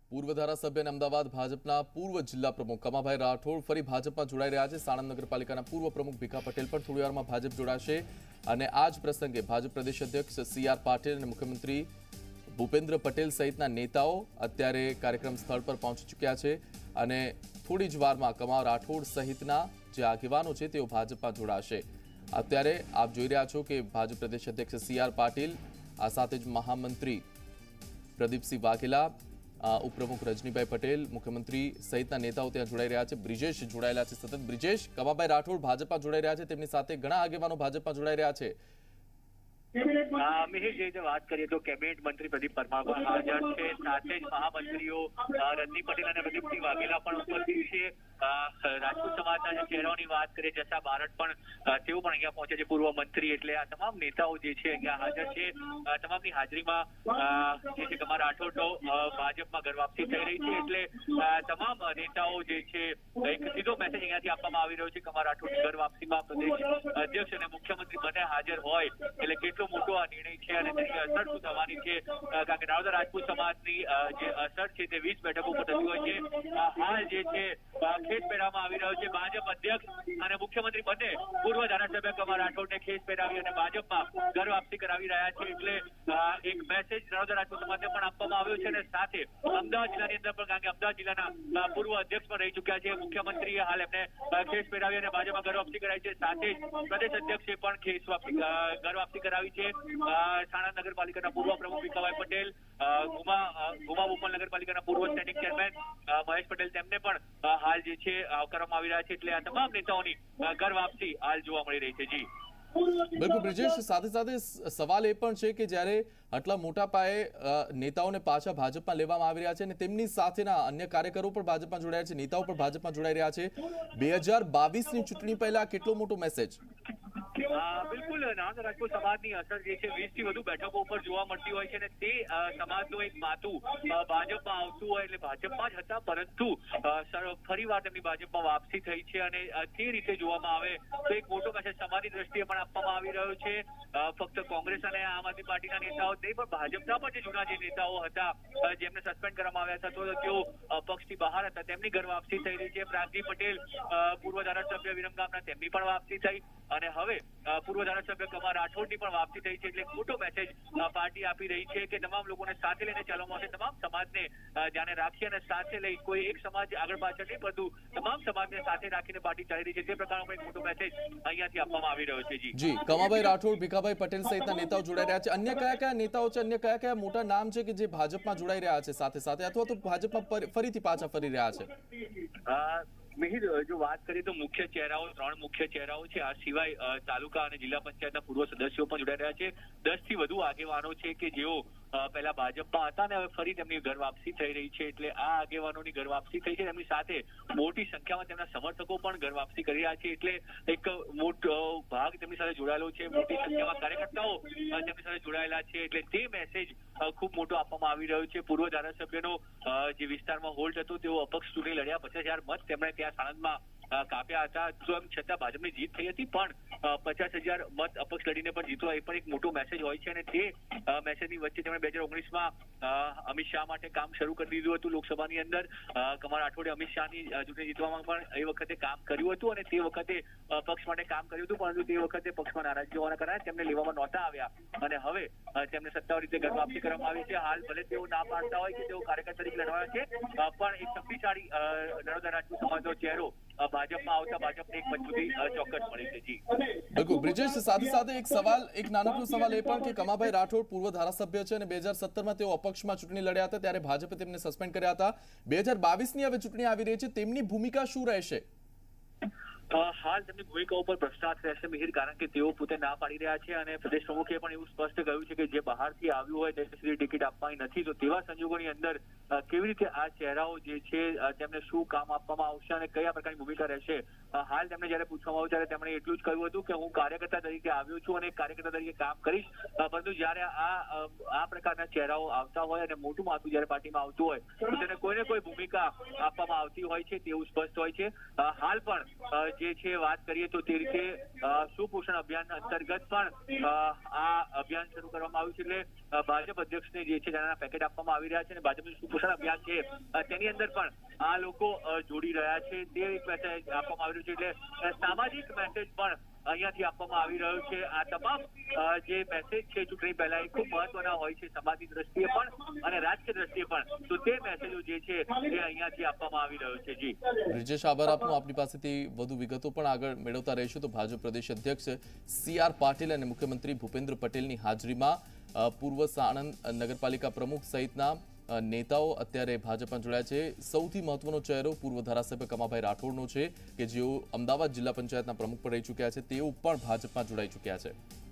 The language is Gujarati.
પૂર્વ ધારાસભ્ય અને અમદાવાદ ભાજપના પૂર્વ જિલ્લા પ્રમુખ કમાભાઈ રાઠોડ ફરી ભાજપમાં જોડાઈ રહ્યા છે। સાણંદ નગરપાલિકાના પૂર્વ પ્રમુખ ભીખા પટેલ પણ થોડી વારમાં ભાજપ જોડાશે અને આ જ પ્રસંગે ભાજપ પ્રદેશ અધ્યક્ષ સી.આર. પાટીલ અને મુખ્યમંત્રી ભૂપેન્દ્ર પટેલ સહિતના નેતાઓ અત્યારે કાર્યક્રમ સ્થળ પર પહોંચી ચૂક્યા છે અને થોડી જ વારમાં કમાભાઈ રાઠોડ સહિતના જે આગેવાનો છે તેઓ ભાજપમાં જોડાશે। અત્યારે આપ જોઈ રહ્યા છો કે ભાજપ પ્રદેશ અધ્યક્ષ સી.આર. પાટીલ આ સાથે જ મહામંત્રી પ્રદીપસિંહ વાઘેલા, ઉપપ્રમુખ રજનીભાઈ પટેલ, મુખ્યમંત્રી સહિતના નેતાઓ ત્યાં જોડાઈ રહ્યા છે। બ્રિજેશ જોડાયેલા છે સતત। બ્રિજેશ, કમાભાઈ રાઠોડ ભાજપમાં જોડાઈ રહ્યા છે, તેમની સાથે ઘણા આગેવાનો ભાજપમાં જોડાઈ રહ્યા છે। મિહિર, જે વાત કરીએ તો કેબિનેટ મંત્રી પ્રદીપ પરમાર હાજર છે, સાથે જ મહામંત્રીઓ રજની પટેલ અને પ્રદીપસિંહ વાઘેલા પણ ઉપસ્થિત છે। રાજપૂત સમાજના જે ચહેરાઓની વાત કરીએ, જસા બારડ પણ તેઓ પણ અહીંયા પહોંચે છે, પૂર્વ મંત્રી। એટલે આ તમામ નેતાઓ જે છે અહીંયા હાજર છે। તમામની હાજરીમાં જે છે કમા રાઠોડનો ભાજપમાં ઘર વાપસી થઈ રહી છે। એટલે તમામ નેતાઓ જે છે એક સીધો મેસેજ અહીંયાથી આપવામાં આવી રહ્યો છે। કમા રાઠોડની ઘર વાપસીમાં પ્રદેશ અધ્યક્ષ અને મુખ્યમંત્રી બંને હાજર હોય એટલે કેટલો મોટો આ નિર્ણય છે અને તેની અસર શું થવાની છે, કારણ કે નારોદા રાજપૂત સમાજની જે અસર છે તે 20 બેઠકો પર થતી હોય છે। હાલ જે છે ખેસ પહેરાવવામાં આવી રહ્યો છે। ભાજપ અધ્યક્ષ અને મુખ્યમંત્રી બંને પૂર્વ ધારાસભ્ય કમા રાઠોડને ખેસ પહેરાવી અને ભાજપમાં ઘર વાપસી કરાવી રહ્યા છે। એટલે એક મેસેજ નારોદા રાજપૂત સમાજને પણ આપવામાં આવ્યો છે અને સાથે અમદાવાદ જિલ્લાની અંદર પણ, કારણ કે અમદાવાદ જિલ્લાના પૂર્વ અધ્યક્ષ પણ રહી ચૂક્યા છે, મુખ્યમંત્રીએ હાલ એમને ખેસ પહેરાવી અને ભાજપમાં ઘર વાપસી કરાવી છે। સાથે જ પ્રદેશ અધ્યક્ષે પણ ઘર વાપસી કરાવી છે। સાણંદ નગરપાલિકાના પૂર્વ પ્રમુખ ભીખાભાઈ પટેલ, ગુમા બોપલ નગરપાલિકાના પૂર્વ સ્ટેન્ડિંગ ચેરમેન મહેશ પટેલ, તેમને પણ હાલ જે છે આવકારવામાં આવી રહ્યા છે। એટલે આ તમામ નેતાઓની ઘર વાપસી હાલ જોવા મળી રહી છે। જી બિલકુલ બ્રિજેશ, સાથે સાથે સવાલ એ પણ છે કે જ્યારે આટલા મોટા પાયે નેતાઓને પાછા ભાજપમાં લેવામાં આવી રહ્યા છે અને તેમની સાથેના અન્ય કાર્યકરો પણ ભાજપમાં જોડાયા છે, નેતાઓ પણ ભાજપમાં જોડાઈ રહ્યા છે, 2022ની ચૂંટણી પહેલા કેટલો મોટો મેસેજ? બિલકુલ, નારોદા રાજપૂત સમાજની અસર જે છે 20 થી વધુ બેઠકો ઉપર જોવા મળતી હોય છે અને તે સમાજનું એક માથું ભાજપમાં આવતું હોય એટલે ભાજપમાં જ હતા, પરંતુ ફરીવાર તેમની ભાજપમાં વાપસી થઈ છે અને તે રીતે જોવામાં આવે તો એક મોટો મેસેજ સમાજની દ્રષ્ટિએ પણ આપવામાં આવી રહ્યો છે। ફક્ત કોંગ્રેસ અને આમ આદમી પાર્ટીના નેતાઓ નહીં, પણ ભાજપના પણ જે જૂના જે નેતાઓ હતા જેમને સસ્પેન્ડ કરવામાં આવ્યા હતા તો તેઓ પક્ષથી બહાર હતા, તેમની ઘર વાપસી થઈ રહી છે। પ્રાગજી પટેલ, પૂર્વ ધારાસભ્ય વિરમગામના, તેમની પણ વાપસી થઈ અને હવે પૂર્વ ધારાસભ્ય કમા રાઠોડની પણ વાપસી થઈ છે। એટલે મોટો મેસેજ પાર્ટી આપી રહી છે કે તમામ લોકોને સાથે લઈને ચાલવામાં આવશે, તમામ સમાજને ધ્યાને રાખી અને સાથે લઈ કોઈ એક સમાજ આગળ પાછળ નહીં, પરંતુ તમામ સમાજને સાથે રાખીને પાર્ટી ચાલી રહી છે, તે પ્રકારનો એક મોટો મેસેજ અહીંયાથી આપવામાં આવી રહ્યો છે। જી, કમાભાઈ રાઠોડ, ભીખાભાઈ પટેલ સહિતના નેતાઓ જોડાઈ રહ્યા છે। અન્ય કયા કયા નેતાઓ છે, અન્ય કયા કયા મોટા નામ છે કે જે ભાજપમાં જોડાઈ રહ્યા છે સાથે સાથે, અથવા તો ભાજપમાં ફરીથી પાછા ફરી રહ્યા છે? મિહિર, જો વાત કરીએ તો મુખ્ય ચહેરાઓ, 3 મુખ્ય ચહેરાઓ છે। આ સિવાય તાલુકા અને જિલ્લા પંચાયતના પૂર્વ સદસ્યો પણ જોડાઈ રહ્યા છે। 10 થી વધુ આગેવાનો છે કે જેઓ પહેલા ભાજપમાં હતા અને હવે ફરી તેમની ઘર વાપસી થઈ રહી છે। એટલે આ આગેવાનોની ઘર વાપસી થઈ છે, તેમની સાથે મોટી સંખ્યામાં તેમના સમર્થકો પણ ઘર વાપસી કરી રહ્યા છે। એટલે એક મોટો ભાગ તેમની સાથે જોડાયેલો છે, મોટી સંખ્યામાં કાર્યકર્તાઓ તેમની સાથે જોડાયેલા છે। એટલે તે મેસેજ ખૂબ મોટો આપવામાં આવી રહ્યો છે। પૂર્વ ધારાસભ્યનો જે વિસ્તારમાં હોલ્ડ હતો, તેઓ અપક્ષ ચૂંટણી લડ્યા, 50,000 મત તેમણે ત્યાં સાણંદમાં કાપ્યા હતા, તો એમ છતાં ભાજપની જીત થઈ હતી, પણ 50,000 મત અપક્ષ લડીને પણ જીતવા એ પણ એક મોટો મેસેજ હોય છે। અને તે મેસેજની વચ્ચે તેમણે 2019માં અમિત શાહ માટે કામ શરૂ કરી દીધું હતું લોકસભાની અંદર। કમા રાઠોડે અમિત શાહની ચૂંટણી જીતવામાં પણ એ વખતે કામ કર્યું હતું અને તે વખતે પક્ષ માટે કામ કર્યું હતું, પરંતુ તે વખતે પક્ષમાં નારાજગી હોવાના કારણે તેમને લેવામાં નહોતા આવ્યા અને હવે તેમને સત્તાવાર રીતે ઘર વાપસી કરવામાં આવી છે। હાલ ભલે તેઓ ના પાડતા હોય કે તેઓ કાર્યકર તરીકે લડવાના છે, પણ એક શક્તિશાળી નારોદા રાજપૂત સમાજનો ચહેરો ભાજપમાં આવતા ભાજપને એક મજબૂતી ચોક્કસ મળી છે। જી બિલકુલ બ્રિજેશ, સાથે સાથે એક નાનકડો સવાલ એ પણ કે કમાભાઈ રાઠોડ પૂર્વ ધારાસભ્ય છે અને 2017માં તેઓ અપક્ષમાં ચૂંટણી લડ્યા હતા, ત્યારે ભાજપે તેમને સસ્પેન્ડ કર્યા હતા। 2022ની હવે ચૂંટણી આવી રહી છે, તેમની ભૂમિકા શું રહેશે? હાલ તેમની ભૂમિકા ઉપર પ્રશ્નાર્થ રહેશે મિહિર, કારણ કે તેઓ પોતે ના પાડી રહ્યા છે અને પ્રદેશ પ્રમુખે પણ એવું સ્પષ્ટ કહ્યું છે કે જે બહારથી આવ્યું હોય તેને સીધી ટિકિટ આપવાની નથી। તો તેવા સંજોગોની અંદર કેવી રીતે આ ચહેરાઓ જે છે તેમને શું કામ આપવામાં આવશે અને કયા પ્રકારની ભૂમિકા રહેશે? હાલ તેમને જયારે પૂછવામાં આવ્યું ત્યારે તેમણે એટલું જ કહ્યું હતું કે હું કાર્યકર્તા તરીકે આવ્યો છું અને કાર્યકર્તા તરીકે કામ કરીશ, પરંતુ જયારે આ પ્રકારના ચહેરાઓ આવતા હોય અને મોટું માથું જયારે પાર્ટીમાં આવતું હોય તો તેને કોઈને કોઈ ભૂમિકા આપવામાં આવતી હોય છે, તેવું સ્પષ્ટ હોય છે। હાલ પણ જે છે વાત કરીએ તો તે રીતે સુપોષણ અભિયાન અંતર્ગત પણ આ અભિયાન શરૂ કરવામાં આવ્યું છે। એટલે ભાજપ અધ્યક્ષને જે છે તેના પેકેટ આપવામાં આવી રહ્યા છે અને ભાજપની પોષણ અભિયાન છે તેની અંદર પણ આ લોકો જોડી રહ્યા છે તે એક મેસેજ આપવામાં આવી રહ્યું છે. એટલે સામાજિક મેસેજ પણ અહીંયાથી આપવામાં આવી રહ્યો છે. આ તમામ જે મેસેજ છે ચૂંટણી પહેલા એ ખૂબ મહત્વના હોય છે સમાજની દ્રષ્ટિએ પણ અને રાજકીય દ્રષ્ટિએ પણ. તો તે મેસેજો જે છે એ અહીંયાથી આપવામાં આવી રહ્યો છે. જી બ્રિજેશ, આભાર આપનો. આપની પાસેથી વધુ વિગતો પણ આગળ મેળવતા રહીશું. તો ભાજપ પ્રદેશ અધ્યક્ષ CR પાટીલ અને મુખ્યમંત્રી ભૂપેન્દ્ર પટેલની હાજરીમાં પૂર્વ સાણંદ નગરપાલિકા પ્રમુખ સહિતના નેતાઓ અત્યારે ભાજપમાં જોડાયા છે. સૌથી મહત્વનો ચહેરો પૂર્વ ધારાસભ્ય કમાભાઈ રાઠોડનો છે કે જેઓ અમદાવાદ જિલ્લા પંચાયતના પ્રમુખ પણ રહી ચૂક્યા છે. તેઓ પણ ભાજપમાં જોડાઈ ચૂક્યા છે.